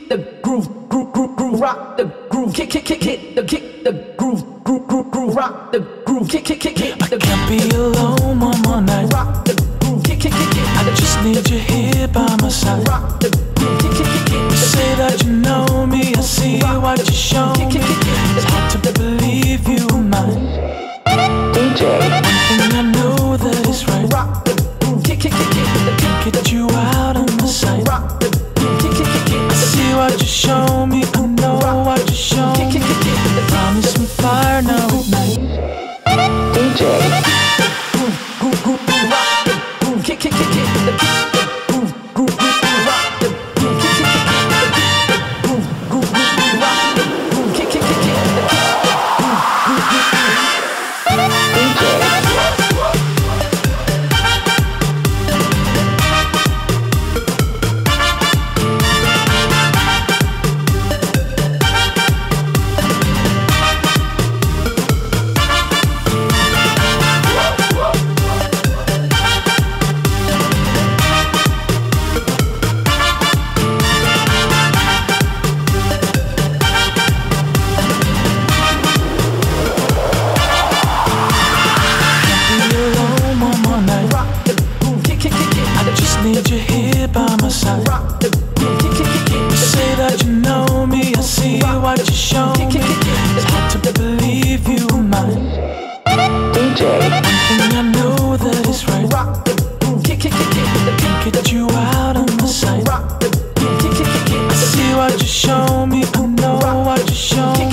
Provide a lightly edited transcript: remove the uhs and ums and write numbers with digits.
the groove, rock the groove, kick the groove, rock the groove, kick the. I can't be alone one more night. Rock the groove, kick. I just need you here by my side. Rock the groove, kick. You say that you know me, I see what you show me. It's hard to believe you were mine. DJ. One thing I know that is right. Rock the groove, kick Can't get you out of my sight. Rock the groove, kick. I see what you show me, I know what you show me. Promise me fire now at night. DJ. Rock the groove, kick the groove, rock the groove, kick the groove, rock the groove, kick the Need you here by my side. rock the groove, kick. You say that you know me, I see what you show me. It's hard to believe you were mine. DJ. One thing I know that is right. Rock the groove, kick Can't get you out of my sight. rock the groove, kick. I see what you show me, I know what you show me.